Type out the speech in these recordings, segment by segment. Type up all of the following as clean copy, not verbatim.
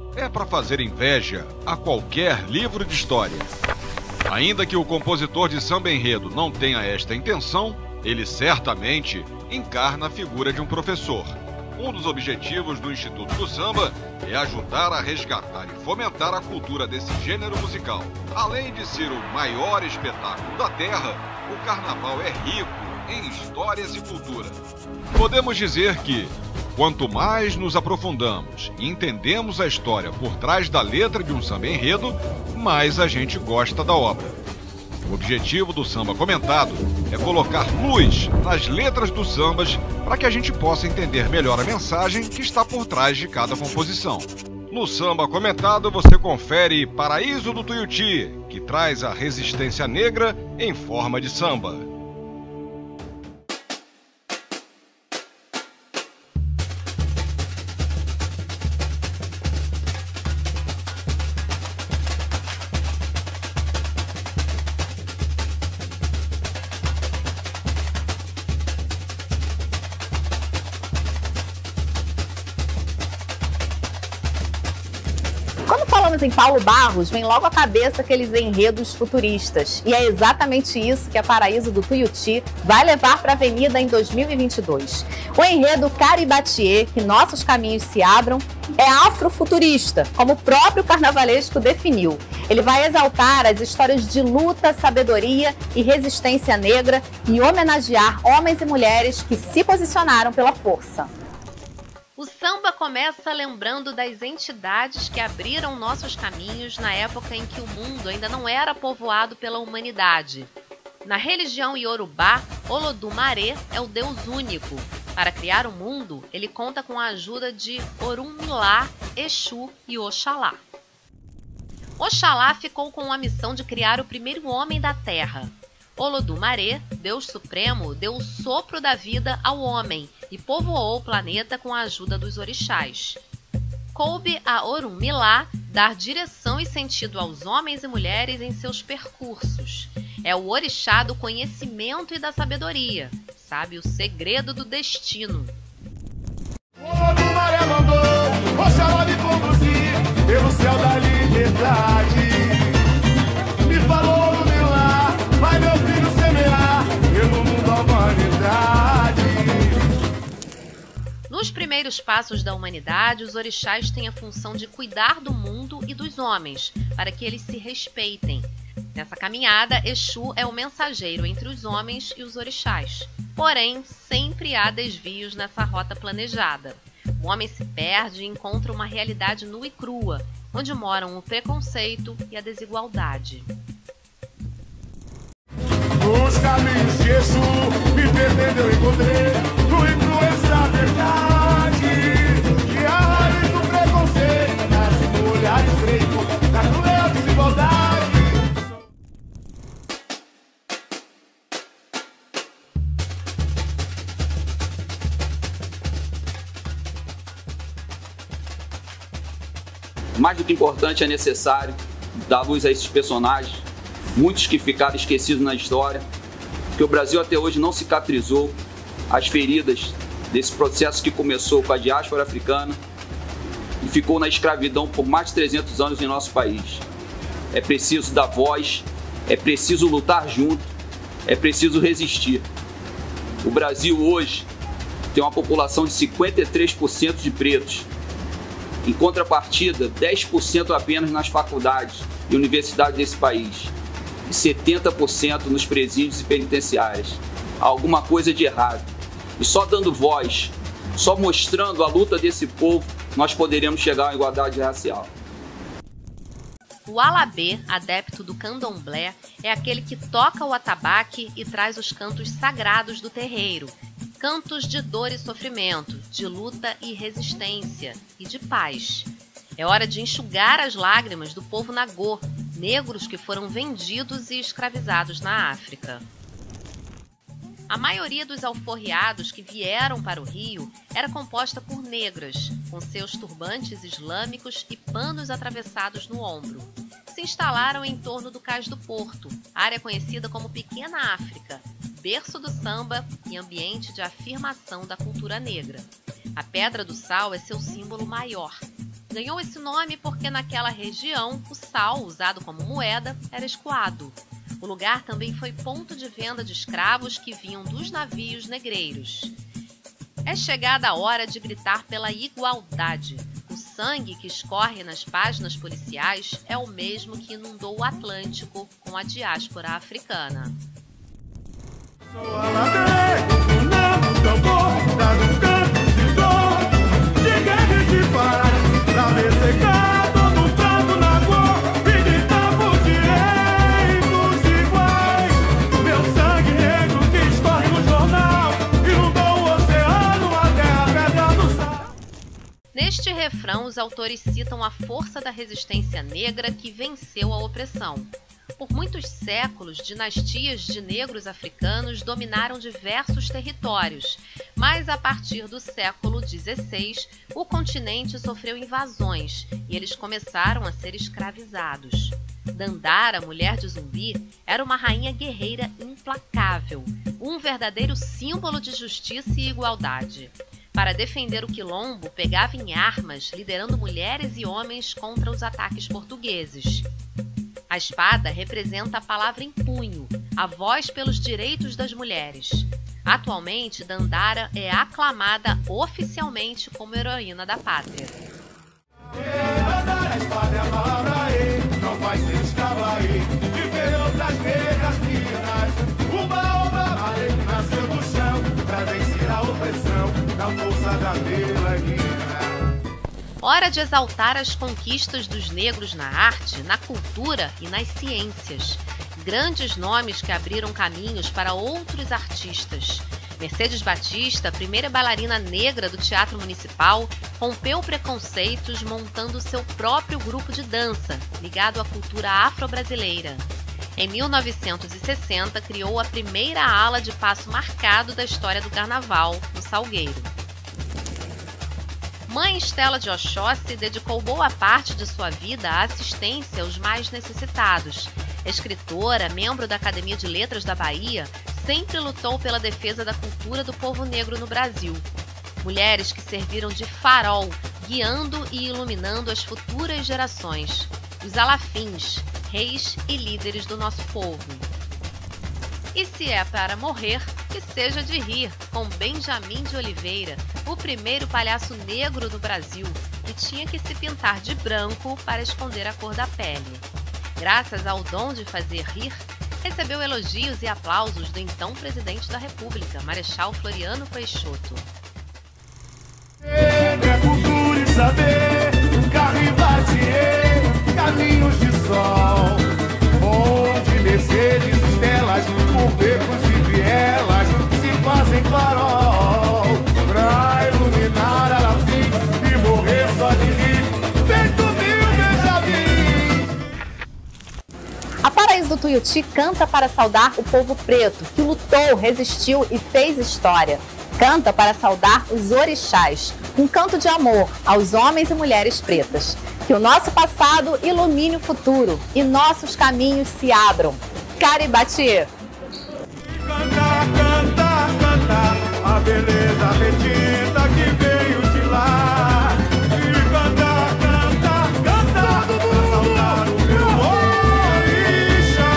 é para fazer inveja a qualquer livro de história. Ainda que o compositor de samba enredo não tenha esta intenção, ele certamente encarna a figura de um professor. Um dos objetivos do Instituto do Samba é ajudar a resgatar e fomentar a cultura desse gênero musical. Além de ser o maior espetáculo da Terra, o carnaval é rico em histórias e cultura. Podemos dizer que, quanto mais nos aprofundamos e entendemos a história por trás da letra de um samba enredo, mais a gente gosta da obra. O objetivo do samba comentado é colocar luz nas letras dos sambas para que a gente possa entender melhor a mensagem que está por trás de cada composição. No samba comentado você confere Paraíso do Tuiuti, que traz a resistência negra em forma de samba. Quando falamos em Paulo Barros, vem logo à cabeça aqueles enredos futuristas. E é exatamente isso que a Paraíso do Tuiuti vai levar para a Avenida em 2022. O enredo Caribatiê, que nossos caminhos se abram, é afrofuturista, como o próprio carnavalesco definiu. Ele vai exaltar as histórias de luta, sabedoria e resistência negra e homenagear homens e mulheres que se posicionaram pela força. O samba começa lembrando das entidades que abriram nossos caminhos na época em que o mundo ainda não era povoado pela humanidade. Na religião iorubá, Olodumare é o Deus único. Para criar o mundo, ele conta com a ajuda de Orunmilá, Exu e Oxalá. Oxalá ficou com a missão de criar o primeiro homem da terra. Olodumare, Deus Supremo, deu o sopro da vida ao homem e povoou o planeta com a ajuda dos orixás. Coube a Orunmilá dar direção e sentido aos homens e mulheres em seus percursos. É o orixá do conhecimento e da sabedoria, sabe o segredo do destino. Olodumare mandou Oxalá me conduzir pelo céu da liberdade. Me falou Orunmilá, vai meu filho semear pelo mundo da humanidade. Nos primeiros passos da humanidade, os orixás têm a função de cuidar do mundo e dos homens, para que eles se respeitem. Nessa caminhada, Exu é o mensageiro entre os homens e os orixás. Porém, sempre há desvios nessa rota planejada. O homem se perde e encontra uma realidade nua e crua, onde moram o preconceito e a desigualdade. Nos caminhos de Exu, me perdendo eu encontrei no influência da verdade. Que a raiz do preconceito nasce no olhar estreito da cruel desigualdade. Mais do que importante, é necessário dar luz a esses personagens, muitos que ficaram esquecidos na história, que o Brasil até hoje não cicatrizou as feridas desse processo que começou com a diáspora africana e ficou na escravidão por mais de 300 anos em nosso país. É preciso dar voz, é preciso lutar junto, é preciso resistir. O Brasil hoje tem uma população de 53% de pretos. Em contrapartida, 10% apenas nas faculdades e universidades desse país e 70% nos presídios e penitenciárias. Há alguma coisa de errado. E só dando voz, só mostrando a luta desse povo, nós poderemos chegar à igualdade racial. O alabê, adepto do candomblé, é aquele que toca o atabaque e traz os cantos sagrados do terreiro. Cantos de dor e sofrimento, de luta e resistência, e de paz. É hora de enxugar as lágrimas do povo nagô, negros que foram vendidos e escravizados na África. A maioria dos alforriados que vieram para o Rio era composta por negras, com seus turbantes islâmicos e panos atravessados no ombro. Se instalaram em torno do Cais do Porto, área conhecida como Pequena África, berço do samba e ambiente de afirmação da cultura negra. A Pedra do Sal é seu símbolo maior. Ganhou esse nome porque naquela região o sal, usado como moeda, era escoado. O lugar também foi ponto de venda de escravos que vinham dos navios negreiros. É chegada a hora de gritar pela igualdade. O sangue que escorre nas páginas policiais é o mesmo que inundou o Atlântico com a diáspora africana. Neste refrão, os autores citam a força da resistência negra que venceu a opressão. Por muitos séculos, dinastias de negros africanos dominaram diversos territórios, mas a partir do século XVI, o continente sofreu invasões e eles começaram a ser escravizados. Dandara, mulher de Zumbi, era uma rainha guerreira implacável, um verdadeiro símbolo de justiça e igualdade. Para defender o quilombo, pegava em armas, liderando mulheres e homens contra os ataques portugueses. A espada representa a palavra em punho, a voz pelos direitos das mulheres. Atualmente, Dandara é aclamada oficialmente como heroína da pátria. Hora de exaltar as conquistas dos negros na arte, na cultura e nas ciências. Grandes nomes que abriram caminhos para outros artistas. Mercedes Batista, a primeira bailarina negra do Teatro Municipal, rompeu preconceitos montando seu próprio grupo de dança, ligado à cultura afro-brasileira. Em 1960, criou a primeira ala de passo marcado da história do carnaval, no Salgueiro. Mãe Estela de Oxóssi dedicou boa parte de sua vida à assistência aos mais necessitados. Escritora, membro da Academia de Letras da Bahia, sempre lutou pela defesa da cultura do povo negro no Brasil. Mulheres que serviram de farol, guiando e iluminando as futuras gerações. Os alafins, reis e líderes do nosso povo. E se é para morrer, que seja de rir, com Benjamin de Oliveira, o primeiro palhaço negro do Brasil, que tinha que se pintar de branco para esconder a cor da pele. Graças ao dom de fazer rir, recebeu elogios e aplausos do então presidente da República, Marechal Floriano Peixoto. Cultura e saber, caminhos de sol, onde Mercedes, Estelas, por becos e vielas se fazem farol, pra iluminar a fim e morrer só de rir, feito mil Benjamin. A Paraíso do Tuiuti canta para saudar o povo preto, que lutou, resistiu e fez história. Canta para saudar os orixás, um canto de amor aos homens e mulheres pretas. Que o nosso passado ilumine o futuro e nossos caminhos se abram. Caribati! Cantar, cantar, cantar a beleza retinta que veio de lá. E cantar, cantar, cantar para saudar o meu orixá.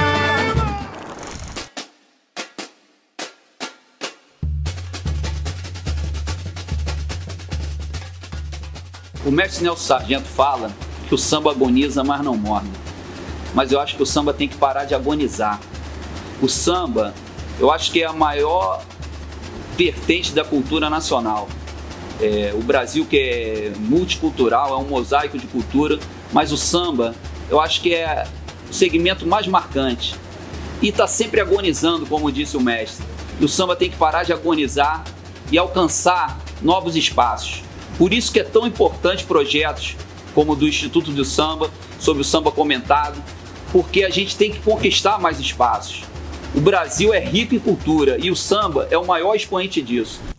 O mestre Nelson Sargento fala que o samba agoniza, mas não morre. Mas eu acho que o samba tem que parar de agonizar. O samba, eu acho que é a maior vertente da cultura nacional. O Brasil, que é multicultural, é um mosaico de cultura, mas o samba, eu acho que é o segmento mais marcante. E está sempre agonizando, como disse o mestre. E o samba tem que parar de agonizar e alcançar novos espaços. Por isso que é tão importante projetos como o do Instituto do Samba, sobre o samba comentado, porque a gente tem que conquistar mais espaços. O Brasil é rico em cultura e o samba é o maior expoente disso.